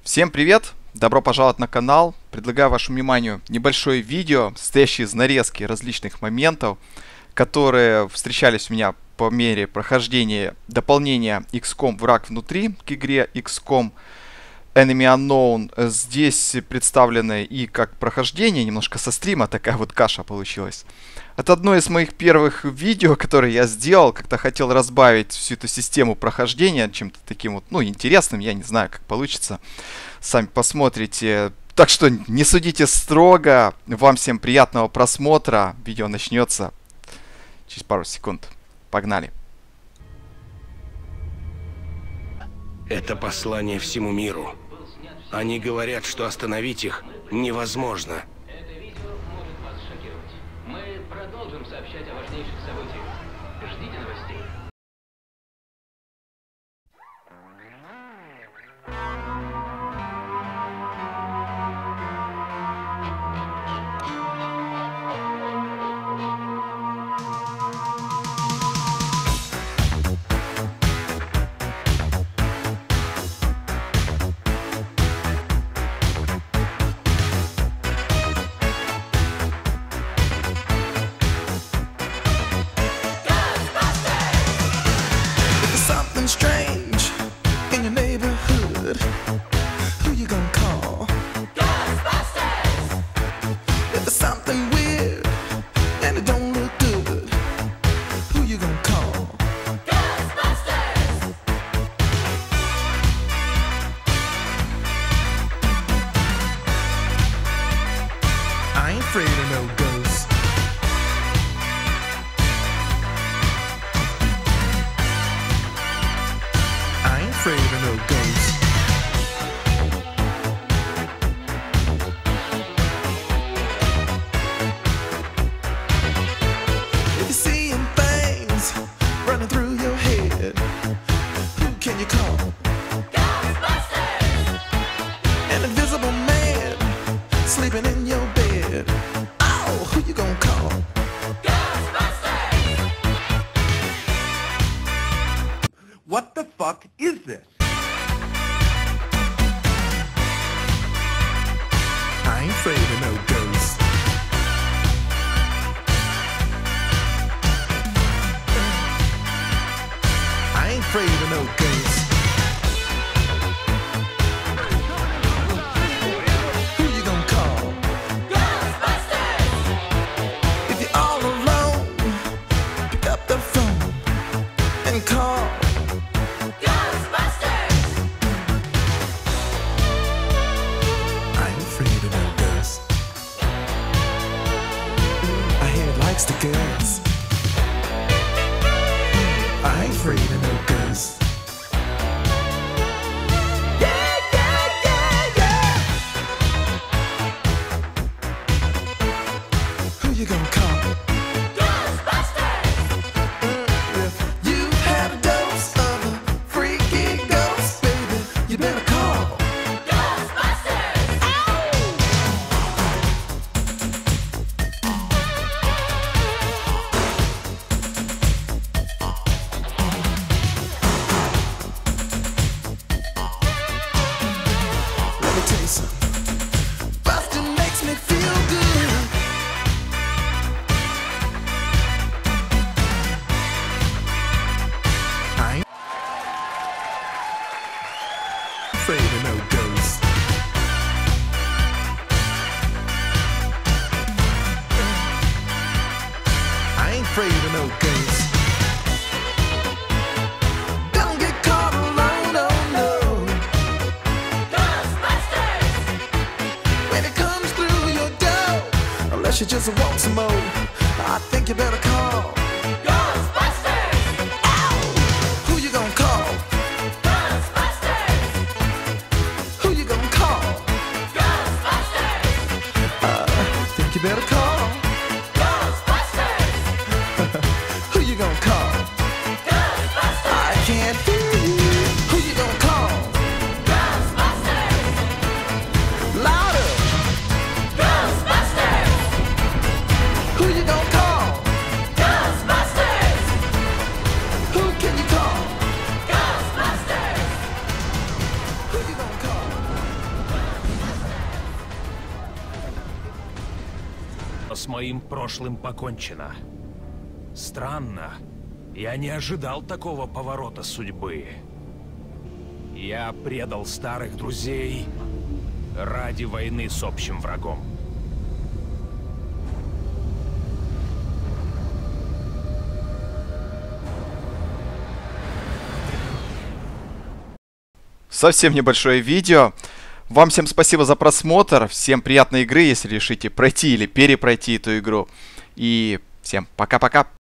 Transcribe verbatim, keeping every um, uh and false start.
Всем привет! Добро пожаловать на канал. Предлагаю вашему вниманию небольшое видео, состоящее из нарезки различных моментов, которые встречались у меня по мере прохождения дополнения икс ком Враг внутри к игре икс ком Enemy Unknown. Здесь представлены и как прохождение, немножко со стрима, такая вот каша получилась. Это одно из моих первых видео, которые я сделал, как-то хотел разбавить всю эту систему прохождения чем-то таким вот, ну, интересным, я не знаю, как получится. Сами посмотрите. Так что не судите строго. Вам всем приятного просмотра. Видео начнется через пару секунд. Погнали. Это послание всему миру. Они говорят, что остановить их невозможно. Это видео может вас шокировать. Мы продолжим сообщать о важнейших событиях. Ждите новостей. Strange in your neighborhood. Who you gonna call? Ghostbusters! If there's something weird and it don't look good, who you gonna call? Ghostbusters! I ain't afraid of no ghosts. Afraid of no ghosts. If you're seeing things running through your head, who can you call? Ghostbusters! An invisible man sleeping in your bed. Oh, who you gonna call? Ghostbusters! What the fuck is this? I ain't afraid of no ghosts. I ain't afraid of no ghosts. Who you gonna call? Ghostbusters! If you're all alone, pick up the phone and call. The girls. I ain't afraid of no ghosts. Yeah, yeah, yeah, yeah. Who you gonna call? Ghostbusters! If you've had a dose of a freaky ghost, baby, you better call. Bustin' makes me feel good. I ain't afraid of no ghosts. I ain't afraid of no ghosts. Don't get caught alone, oh no. Unless you just want some more, I think you better call Ghostbusters! Ow! Who you gonna call? Ghostbusters! Who you gonna call? Ghostbusters! I think you better call Ghostbusters! Who you gonna call? Ghostbusters! I can't hear you. Who you gonna call? Ghostbusters! Louder! Who you gonna call? Ghostbusters! Who can you call? Ghostbusters! Who you gonna call? с моим прошлым покончено. Странно. Я не ожидал такого поворота судьбы. Я предал старых друзей ради войны с общим врагом. Совсем небольшое видео. Вам всем спасибо за просмотр. Всем приятной игры, если решите пройти или перепройти эту игру. И всем пока-пока.